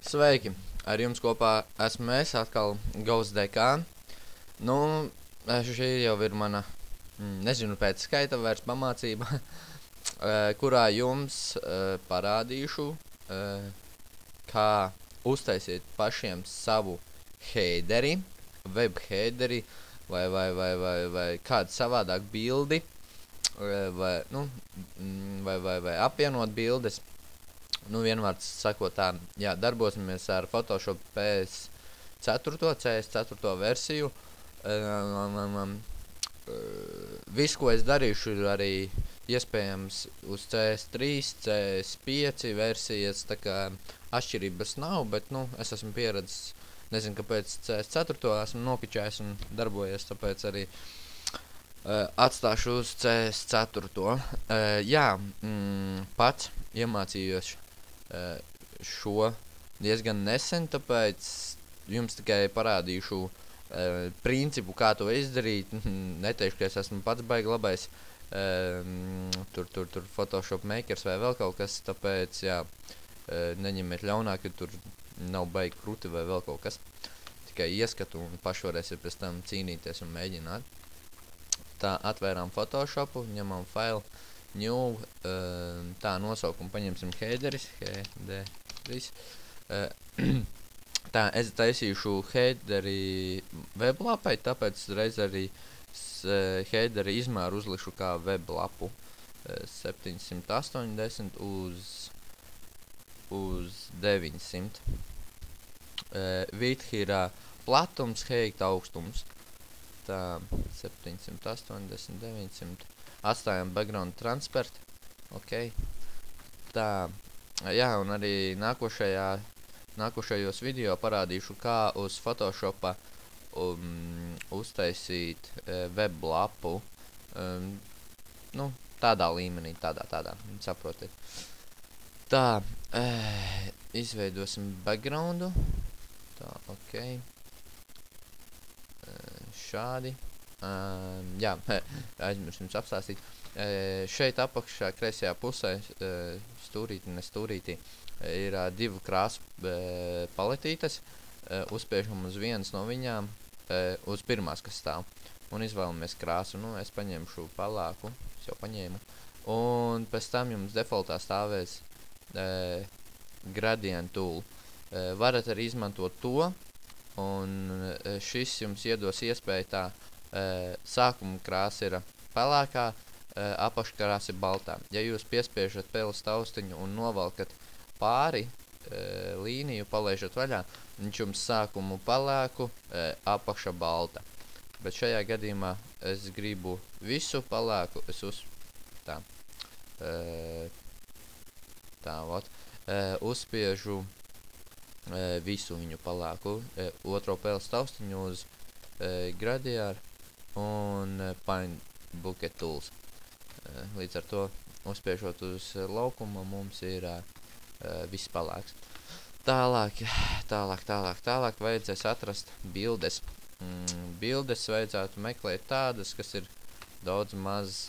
Sveiki! Ar jums kopā esmu es atkal Ghost DK. Nu, šī jau ir mana, nezinu pēc skaita vairs pamācība, kurā jums parādīšu, kā uztaisīt pašiem savu heideri, web heideri vai kādu savādāk bildi, vai apvienot bildes. Nu, vienvārds sakot tā, jā, darbosimies ar Photoshop CS4 versiju. Viss, ko es darīšu, ir arī iespējams uz CS3, CS5 versijas, tā kā atšķirības nav, bet, nu, es esmu pieredzis, nezinu, kāpēc CS4 esmu nopičājis un darbojies, tāpēc arī atstāšu uz CS4. Jā, pats iemācījos šo diezgan nesen, tāpēc jums tikai parādīšu principu, kā to izdarīt. Neteikšu, ka es esmu pats baigi labais tur Photoshop makers vai vēl kaut kas, tāpēc, jā, neņemiet ļaunāk, ka tur nav baigi kruti vai vēl kaut kas. Tikai ieskatu un paši varēsiet pēc tam cīnīties un mēģināt. Tā, atvērām Photoshopu, ņemam failu, new, tā nosaukumu paņemsim heideris, heideris. Tā, es taisīšu heideri weblapai, tāpēc reiz arī heideri izmēru uzlikšu kā weblapu 780 uz 900. Width ir platums, height augstums. Tā, 780, 900. Atstājam background transparent. Ok. Tā, jā, un arī nākošajos video parādīšu, kā uz Photoshopa uztaisīt weblapu. Nu, tādā līmenī, tādā, saprotiet. Tā, izveidosim backgroundu. Tā, ok. Šādi. Jā, aizmirsu jums apstāstīt. Šeit apakšā kreisajā pusē, stūrītī, ir divu krāsu paletītes. Uzspiežam uz vienas no viņām, uz pirmās, kas stāv. Un izvēlamies krāsu. Nu, es paņemšu palāku, es jau paņēmu. Un pēc tam jums defaultā stāvēs gradient tool. Varat arī izmantot to, un šis jums iedos iespēju tā, sākuma krāsa ir pelēkā, apakškrāsa ir baltā. Ja jūs piespiežat peles taustiņu un novalkat pāri līniju, palaižat vaļā, viņš jums sākumu pelēku, apakša balta. Bet šajā gadījumā es gribu visu pelēku, uzspiežu visu viņu pelēku, otro peles taustiņu uz gradient un Paint Bucket Tools. Līdz ar to, uzspiežot uz laukuma, mums ir viss pelēks. Tālāk vajadzēs atrast bildes. Bildes vajadzētu meklēt tādas, kas ir daudz maz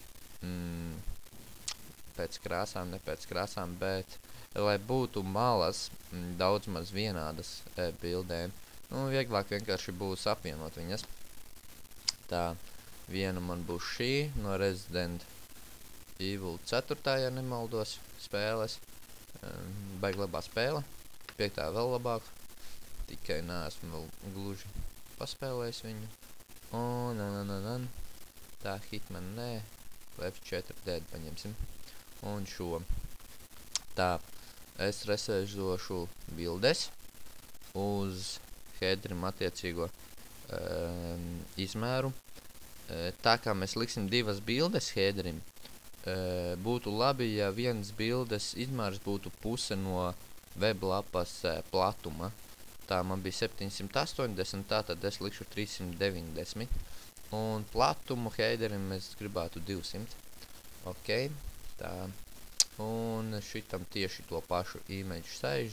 pēc krāsām, ne pēc krāsām, bet lai būtu malas daudz maz vienādas bildēm. Nu, vieglāk vienkārši būs apvienot viņas. Tā, viena man būs šī, no Resident Evil 4, ja nemaldos, spēles. Baigi labā spēle. 5. vēl labāk. Tikai neesmu vēl gluži paspēlējis viņu. Un, tā, Hitman, nē. Left 4 Dead paņemsim. Un šo. Tā, es resēžošu bildes uz headerim attiecīgo izmēru. Tā kā mēs liksim divas bildes headerim, būtu labi, ja vienas bildes izmērs būtu puse no weblapas platuma. Tā man bija 780, tātad es likšu 390. Un platumu headerim mēs gribētu 200. Ok, tā. Un šitam tieši to pašu image size,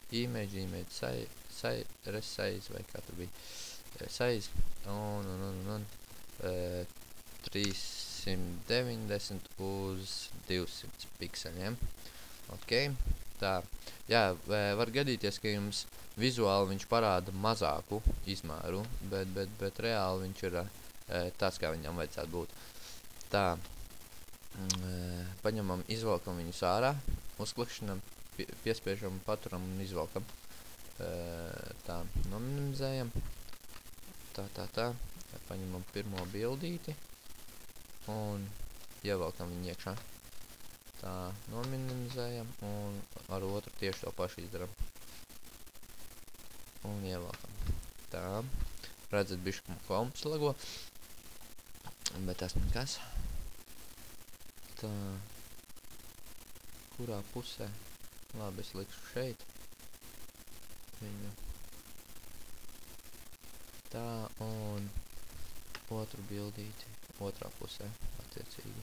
resize, vai kā tur bija, size, un 390 uz 200 pikseļiem. Ok, Tā, jā, var gadīties, ka jums vizuāli viņš parāda mazāku izmēru, bet reāli viņš ir tāds, kā viņam vajadzētu būt. Tā, paņemam, izvelkam viņus ārā, uzklikšķinam, piespiežam, paturam un izvelkam. Tā, nominimizējam. Tā. Paņemam pirmo bildīti un ievelkam viņu iekšā. Tā, nominimizējam un ar otru tieši to pašu izdaram. Un ievelkam. Tā, redzat, bišķi kompas lago, bet tas nekas. Tā, kurā pusē? Labi, es likšu šeit viņu. Tā, un otru bildīti otrā pusē, attiecīgi.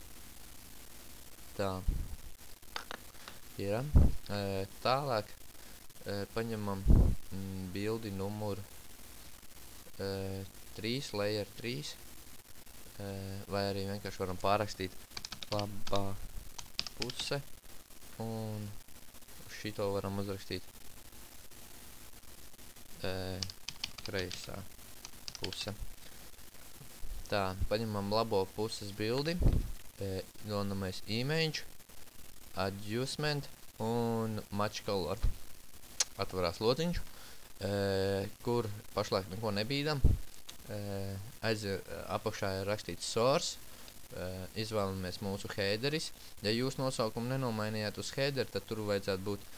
Tā, ir. Tālāk paņemam bildi numuru 3, layer 3, vai arī vienkārši varam pārrakstīt labā puse, un šito varam uzrakstīt kreisā puse. Tā, paņemam labo puses bildi, nomainām image, adjustment un match color. Atvarās lodziņš, kur pašlaik neko nebīdam. Apakšā ir rakstīts source, izvēlamies mūsu headeris. Ja jūs nosaukumu nenomainījāt uz header, tad tur vajadzētu būt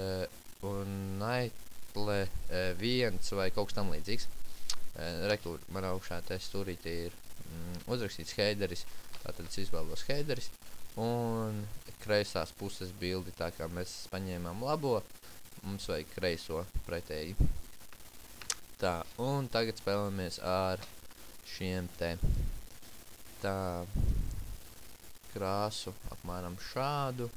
Nightly 1 vai kaut kas tam līdzīgs. Rekur, man augšā te stūrītī ir uzrakstīts headeris, tātad es izvēlos headeris, un kreisās puses bildi, tā kā mēs paņēmām labo, mums vajag kreiso pretēji. Tā, un tagad spēlamies ar šiem te tā krāsu apmēram šādu,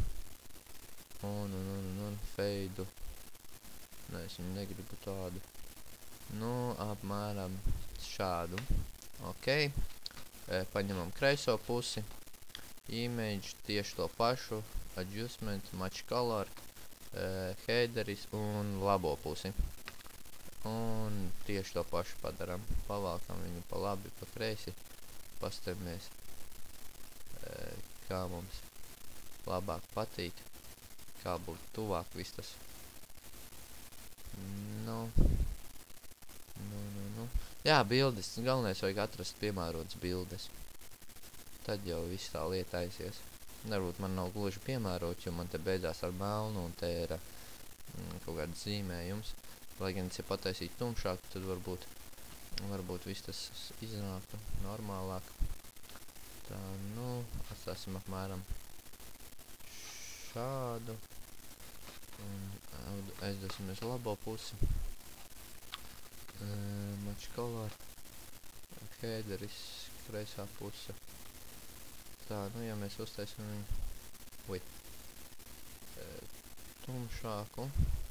un feidu. Nē, es viņu negribu tādu. Nu, apmēram šādu. Ok. Paņemam kreiso pusi. Image tieši to pašu. Adjustment, match color, headeris un labo pusi. Un tieši to pašu padaram. Pavalkam viņu pa labi, pa kreisi. Pastamies, kā mums labāk patīk. Kā būtu tuvāk viss tas. Nu. Jā, bildes. Galvenais vajag atrast piemērotas bildes. Tad jau viss tā lieta aizies. Varbūt man nav gluži piemērots, jo man te beidzās ar melnu un te ir kaut kāds zīmējums. Lai gan es ja pataisītu tumšāk, tad varbūt viss tas iznāktu normālāk. Tā, nu, atstāsim apmēram šādu. Un aizdosimies labo pusi. Match color, headeris, kreisā puse. Tā, nu, ja mēs uztaisim viņu tumšāku.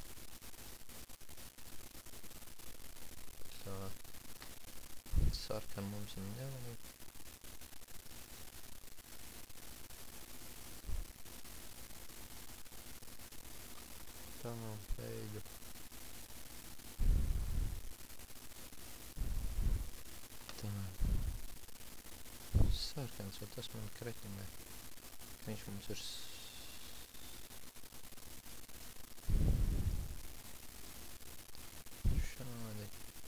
Tā, sarkan mums viņu nevajag. Tā, beidu. Tā. Sarkans, vai tas man kretinē? Viņš mums ir šādi.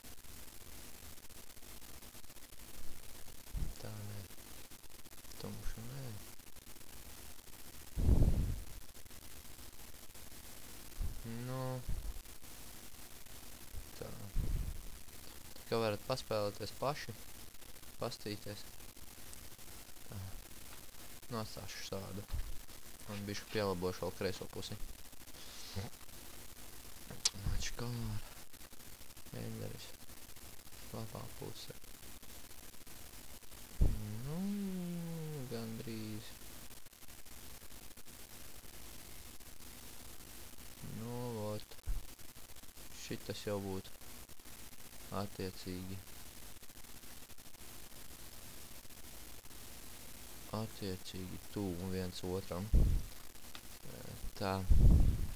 Tā, nē. Tumšu, nē. Nu. Tā. Tā kā varat paspēlēties paši. Pastīties. Tā. Nu, atstāšu šādu. Un bišku pielabošu vēl kreiso pusi. Match color. Headeris. Labā puse. Nu, gandrīz. Nu, vot. Šitas jau būtu attiecīgi. Attiecīgi tuvu viens otram. Tā.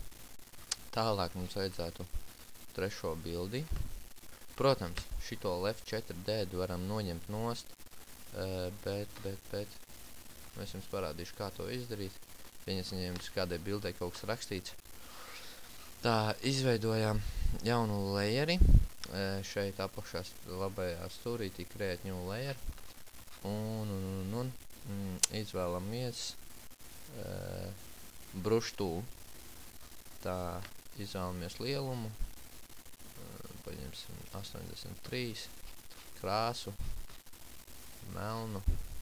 Tālāk mums vajadzētu trešo bildi. Protams, šito left 4D varam noņemt nost, bet es jums parādīšu, kā to izdarīt. Pieņemsim, kādai bildē kaut kas rakstīts. Tā, izveidojām jaunu layeri. Šeit apakšā labajā stūrītī create new layer. Un izvēlamies brush tool. Tā, izvēlamies lielumu. Paņemsim 83. Krāsu. Melnu.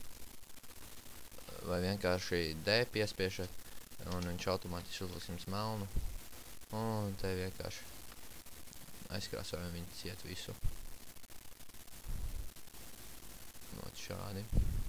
Vai vienkārši D piespiešat. Un viņš automātiski uzliks jums melnu. Un te vienkārši aizkrāsojam viņu ciet visu. Not šādi.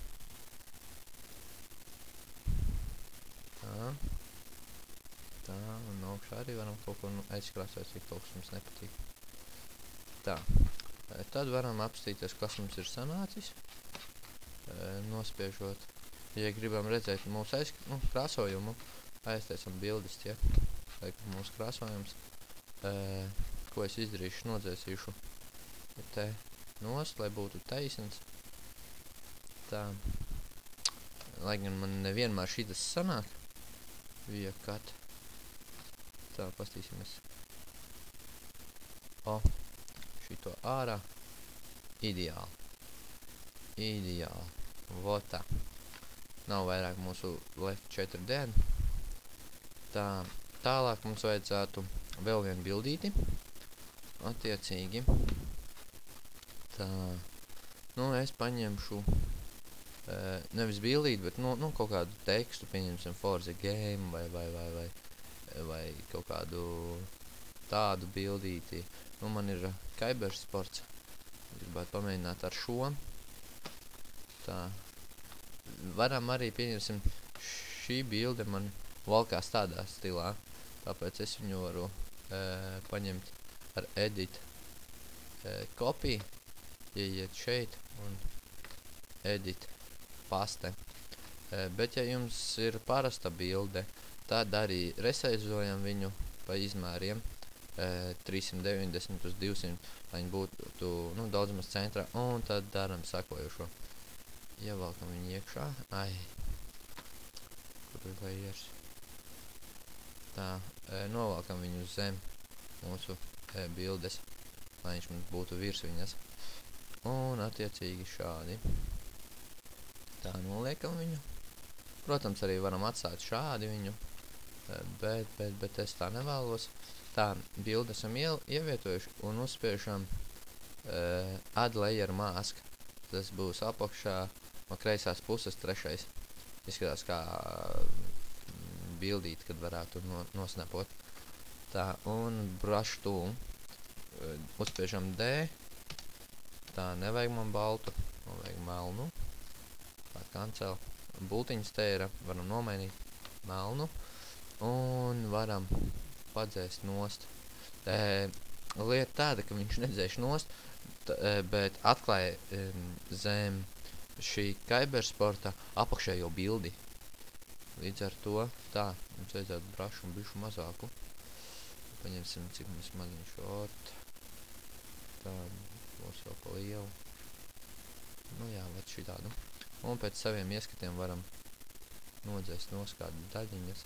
Tā, un augšā arī varam kaut ko aizkrāsot, cik kaut kas mums nepatīk. Tā, tad varam apstīties, kas mums ir sanācis. Nospiežot, ja gribam redzēt mūsu krāsojumu, aiztaisam bildes tie. Laikam mūsu krāsojums. Ko es izdarīšu, nodzēsīšu te nost, lai būtu taisns. Tā. Lai gan man nevienmēr šitas sanāk. Viekat. Tā, pastīsimies. Šito ārā. Ideāli. Ideāli. Votā. Nav vairāk mūsu left 4D. Tā. Tālāk mums vajadzētu vēl vienu bildīti. Attiecīgi. Tā. Es paņemšu nevis bildīt, bet kaut kādu tekstu, pieņemsim Forza Game vai kaut kādu tādu bildīti. Man ir Cybersports. Gribētu pamēģināt ar šo. Tā. Varam arī, pieņemsim, šī bilde man valkās tādā stilā. Tāpēc es viņu varu paņemt ar edit copy, ieiet šeit un edit paste. Bet ja jums ir parasta bilde, tad arī resaizojam viņu pa izmēriem 390 uz 200, lai viņi būtu daudz maz centrā, un tad daram sakojušo. Ievelkam viņu iekšā. Kur ir layers? Tā, novalkam viņu zem mūsu bildes, lai viņš mums būtu virs viņas. Un attiecīgi šādi. Tā, noliekam viņu. Protams, arī varam atstāt šādi viņu, bet es tā nevēlos. Tā, bildi esam ievietojuši un uzspiežam add layer mask. Tas būs apakšā no kreisās puses trešais. Izskatās kā bildīt, kad varētu nosnapot. Tā, un brush tool. Uzspiežam D. Tā, nevajag man baltu, man vajag melnu. Tā, cancel. Bultiņas te ir, varam nomainīt melnu. Un varam padzēst nost. Lieta tāda, ka viņš nedzēš nost, bet atklāja zem šī Cybersporta apakšējo bildi. Līdz ar to, tā, mums vajadzētu brašu un bišu mazāku. Paņemsim, cik mums maziņš ot. Tā, būs vēl pa lielu. Jā, vat šitādu. Un pēc saviem ieskatiem varam nodzēst nos kādu daļiņas.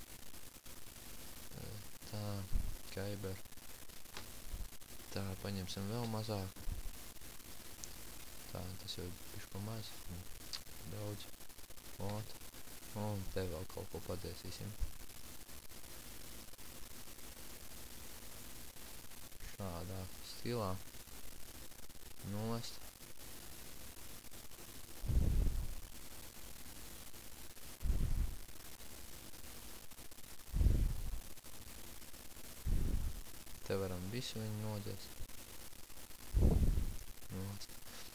Tā, Kyber. Tā, paņemsim vēl mazāku. Tā, tas jau bišķi pa maz. Daudz. Ot. Un te vēl kaut ko padzēsīsim. Šādā stilā. Nost. Te varam visu viņu nodzēst. Nost.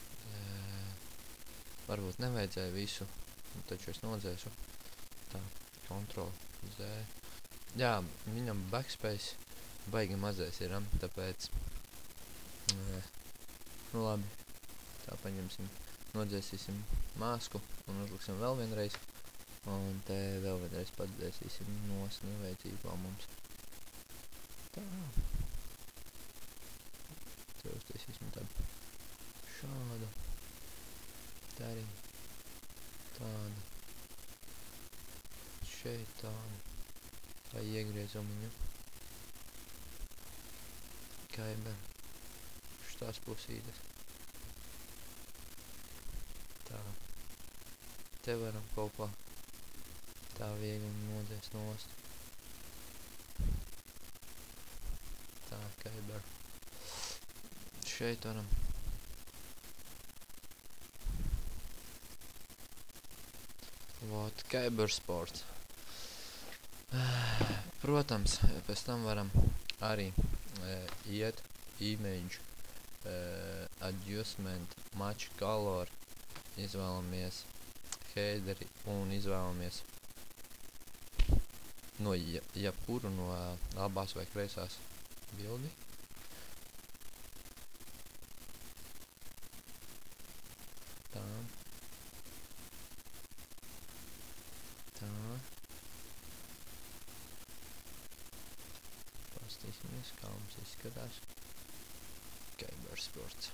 Varbūt nevajadzēja visu, taču es nodzēšu. Tā, Ctrl Z. Jā, viņam backspace baigi mazais ir, tāpēc labi. Tā, paņemsim, nodzēsīsim masku un uzliksim vēl vienreiz. Un te vēl vienreiz padzēsīsim nos nevajadzīgi vēl mums. Tā. Te uztaisīsim tādu šādu. Tā arī tādu. Šeit tādu. Tā iegriezumiņu. Kaiber. Šitās pusītes. Tā. Te varam kaut kā tā viegli nodzēst nost. Tā, kaiber. Šeit varam. Vot, kaiber sports. Protams, pēc tam varam arī iet image adjustment, match color, izvēlamies headeri un izvēlamies no jebkuru no labās vai kreisās bildi. Tā. Tā. Pastīsimies, kā mums izskatās. Kaiber sports.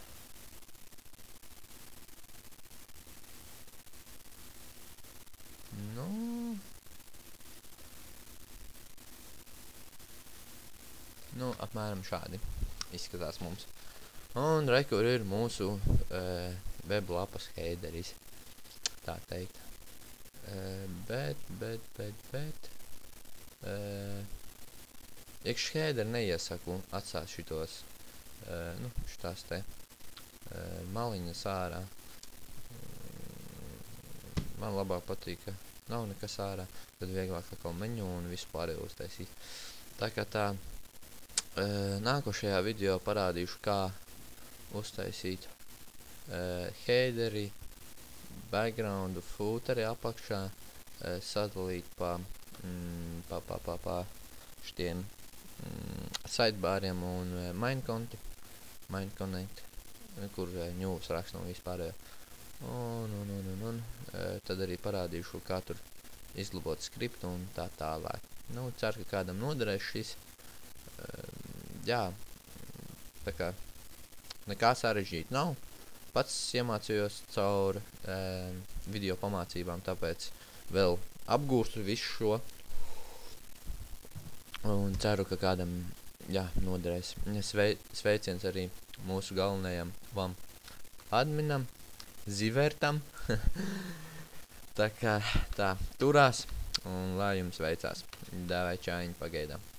Nu, apmēram šādi izskatās mums. Un re, kur ir mūsu weblapas headeris, tā teikt. Bet iekš headeri neiesaku atstāt šitos, šitās te maliņas ārā. Man labāk patīk, ka nav nekas ārā, tad vieglāk atkal meņu un visu pārējo uztaisīt. Tā kā tā, nākošajā video parādīšu, kā uztaisīt headeri, backgroundu, footeri apakšā, sadalīt pa šitiem sidebariem un main connect, kur ņūs raksta un vispārējo. Un tad arī parādīšu, kā tur izglabot skriptu un tā tālāk. Nu, ceru, ka kādam noderēs šis. Jā, tā kā nekā sarežģīt nav. Pats iemācījos caur video pamācībām, tāpēc vēl apgūstu visu šo. Un ceru, ka kādam, noderēs. Sveiciens arī mūsu galvenajam adminam, Zivertam. Tā kā tā turās un lai jums veicās. Dāvai čāņi pagaidām.